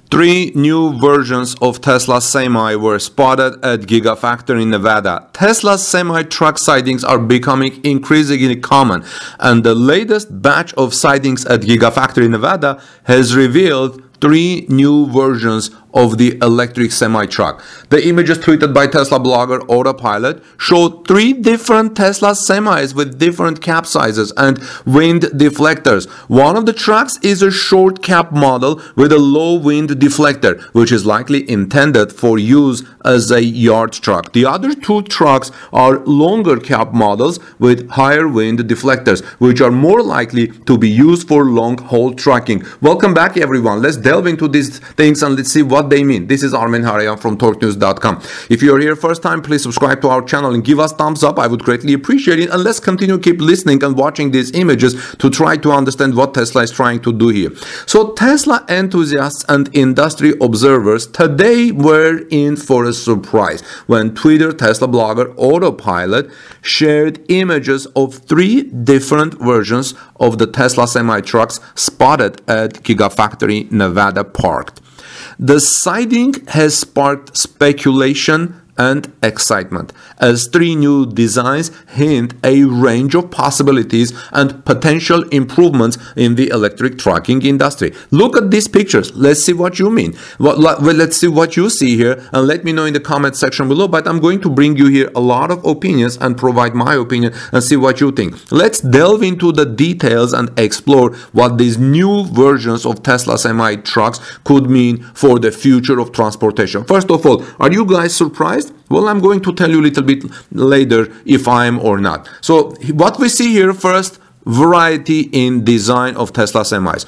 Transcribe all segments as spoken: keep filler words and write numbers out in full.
Three new versions of Tesla Semi were spotted at Gigafactory in Nevada. Tesla's semi-truck sightings are becoming increasingly common, and the latest batch of sightings at Gigafactory in Nevada has revealed three new versions of the electric semi-truck. The images tweeted by Tesla blogger OttoPilot showed three different Tesla semis with different cab sizes and wind deflectors. One of the trucks is a short cab model with a low wind deflector, which is likely intended for use as a yard truck. The other two trucks are longer cab models with higher wind deflectors, which are more likely to be used for long-haul trucking. Welcome back, everyone. Let's delve into these things and let's see what they mean. This is Armen Harayan from torque news dot com. If you're here first time, please subscribe to our channel and give us thumbs up. I would greatly appreciate it. And let's continue keep listening and watching these images to try to understand what Tesla is trying to do here. So Tesla enthusiasts and industry observers today were in for a surprise when Twitter Tesla blogger OttoPilot shared images of three different versions of the Tesla semi-trucks spotted at Gigafactory Nevada parked. The sighting has sparked speculation and excitement, as three new designs hint a range of possibilities and potential improvements in the electric trucking industry. Look at these pictures. Let's see what you mean. Well, let's see what you see here, and let me know in the comment section below. But I'm going to bring you here a lot of opinions and provide my opinion and see what you think. Let's delve into the details and explore what these new versions of Tesla semi-trucks could mean for the future of transportation. First of all, are you guys surprised? Well, I'm going to tell you a little bit later if I am or not. So what we see here first, variety in design of Tesla semis.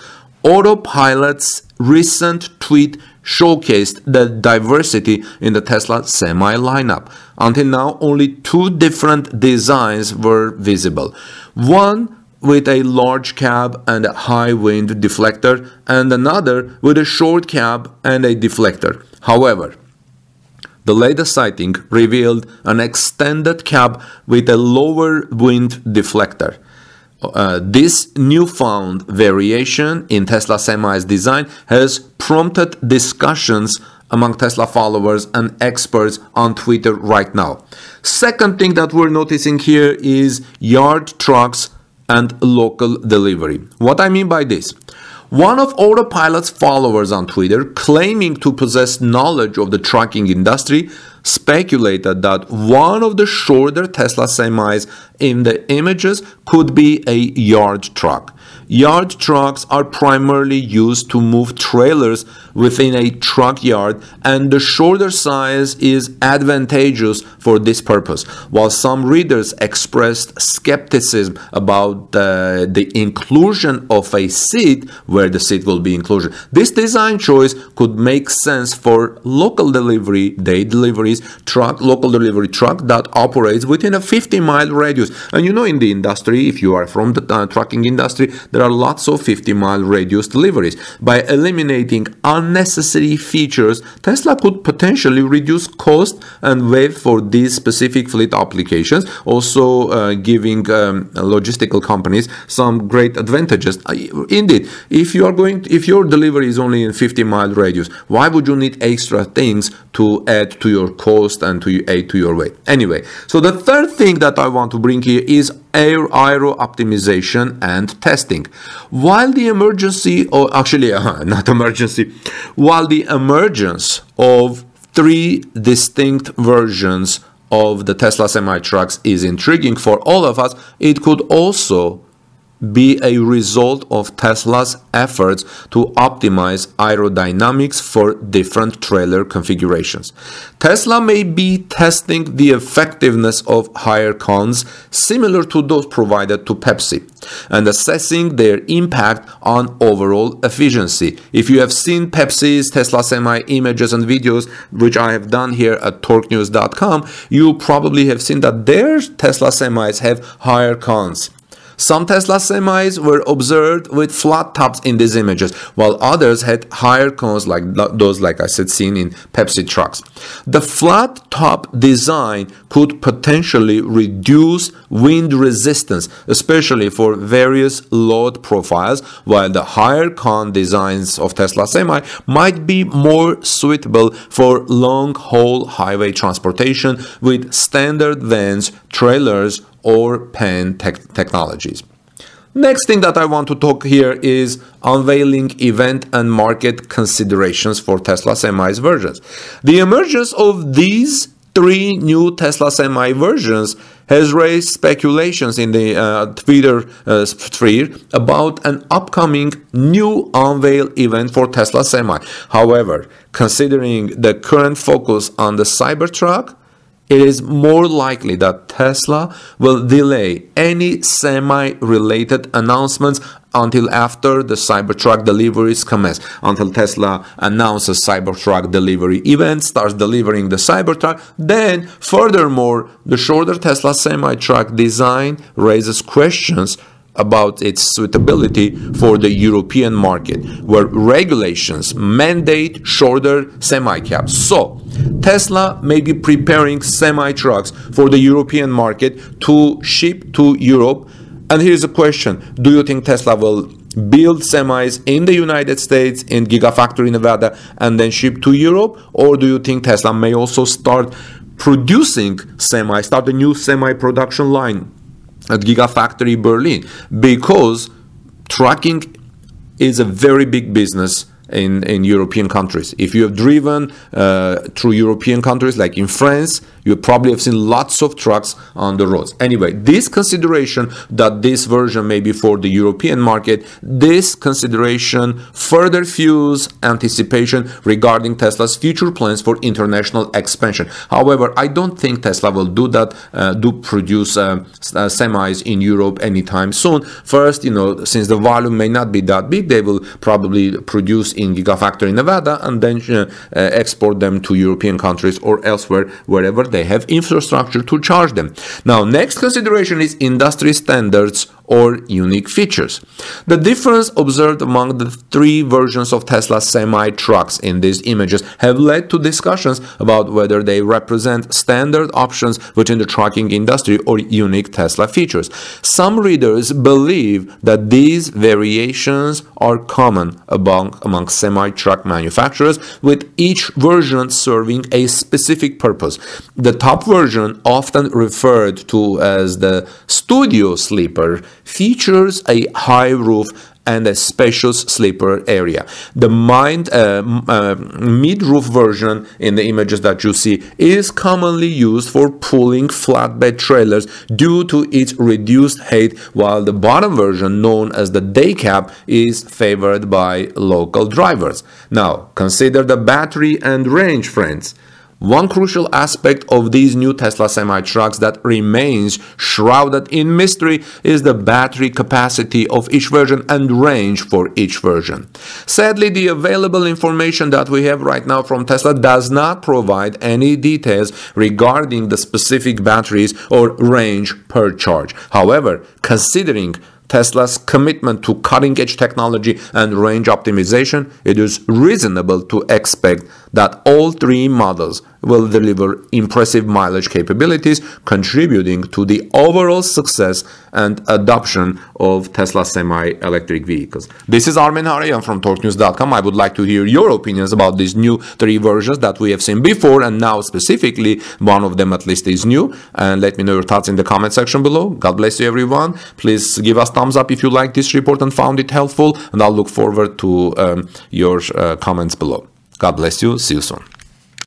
OttoPilot's recent tweet showcased the diversity in the Tesla semi lineup. Until now, only two different designs were visible. One with a large cab and a high wind deflector, and another with a short cab and a deflector. However, the latest sighting revealed an extended cab with a lower wind deflector. Uh, this newfound variation in Tesla Semi's design has prompted discussions among Tesla followers and experts on Twitter right now. Second thing that we're noticing here is yard trucks and local delivery. What I mean by this? One of OttoPilot's followers on Twitter, claiming to possess knowledge of the trucking industry, speculated that one of the shorter Tesla semis in the images could be a yard truck. Yard trucks are primarily used to move trailers within a truck yard, and the shorter size is advantageous for this purpose. While some readers expressed skepticism about the, the inclusion of a seat where the seat will be included, this design choice could make sense for local delivery, day deliveries, truck, local delivery truck that operates within a fifty mile radius. And you know, in the industry, if you are from the uh, trucking industry, there are lots of fifty mile radius deliveries. By eliminating unnecessary features, Tesla could potentially reduce cost and wait for these specific fleet applications, also uh, giving um, logistical companies some great advantages. Indeed, if you are going, to, if your delivery is only in fifty mile radius, why would you need extra things to add to your cost and to add to your weight? Anyway, so the third thing that I want to bring here is air aero optimization and testing. While the emergency, or actually uh, not emergency, while the emergence of three distinct versions of the Tesla semi-trucks is intriguing for all of us, it could also be a result of Tesla's efforts to optimize aerodynamics for different trailer configurations. Tesla may be testing the effectiveness of higher cons similar to those provided to Pepsi and assessing their impact on overall efficiency. If you have seen Pepsi's Tesla Semi images and videos, which I have done here at torque news dot com, you probably have seen that their Tesla Semis have higher cons. Some Tesla semis were observed with flat tops in these images, while others had higher cones like those, like I said, seen in Pepsi trucks. The flat top design could potentially reduce wind resistance, especially for various load profiles, while the higher cone designs of Tesla semi might be more suitable for long-haul highway transportation with standard vans, trailers, or pen tech technologies. Next thing that I want to talk here is unveiling event and market considerations for Tesla Semi's versions. The emergence of these three new Tesla Semi versions has raised speculations in the uh, Twitter uh, sphere about an upcoming new Unveil event for Tesla Semi. However, considering the current focus on the Cybertruck, it is more likely that Tesla will delay any semi-related announcements until after the Cybertruck deliveries commence, until Tesla announces Cybertruck delivery event, starts delivering the Cybertruck. Then, furthermore, the shorter Tesla semi-truck design raises questions about its suitability for the European market, where regulations mandate shorter semi-cabs. So, Tesla may be preparing semi-trucks for the European market to ship to Europe. And here's a question. Do you think Tesla will build semis in the United States, in Gigafactory Nevada, and then ship to Europe? Or do you think Tesla may also start producing semis, start a new semi-production line at Gigafactory Berlin? Because trucking is a very big business in, in European countries. If you have driven uh, through European countries, like in France, you probably have seen lots of trucks on the roads. Anyway, this consideration that this version may be for the European market, this consideration further fuels anticipation regarding Tesla's future plans for international expansion. However, I don't think Tesla will do that, uh, do produce uh, uh, semis in Europe anytime soon. First, you know, since the volume may not be that big, they will probably produce in Gigafactory Nevada and then uh, uh, export them to European countries or elsewhere, wherever they have infrastructure to charge them. Now, next consideration is industry standards or unique features. The difference observed among the three versions of Tesla semi-trucks in these images have led to discussions about whether they represent standard options within the trucking industry or unique Tesla features. Some readers believe that these variations are common among, among semi-truck manufacturers, with each version serving a specific purpose. The top version, often referred to as the studio sleeper, features a high roof and a spacious sleeper area. The mind, uh, uh, mid-roof version in the images that you see is commonly used for pulling flatbed trailers due to its reduced height, while the bottom version, known as the day cab, is favored by local drivers. Now, consider the battery and range, friends. One crucial aspect of these new Tesla semi-trucks that remains shrouded in mystery is the battery capacity of each version and range for each version. Sadly, the available information that we have right now from Tesla does not provide any details regarding the specific batteries or range per charge. However, considering Tesla's commitment to cutting-edge technology and range optimization, it is reasonable to expect that all three models will deliver impressive mileage capabilities, contributing to the overall success and adoption of Tesla semi-electric vehicles. This is Armen Hari. I'm from torque news dot com. I would like to hear your opinions about these new three versions that we have seen before, and now specifically one of them at least is new. And let me know your thoughts in the comment section below. God bless you, everyone. Please give us thumbs up if you like this report and found it helpful, and I'll look forward to um, your uh, comments below. God bless you. See you soon.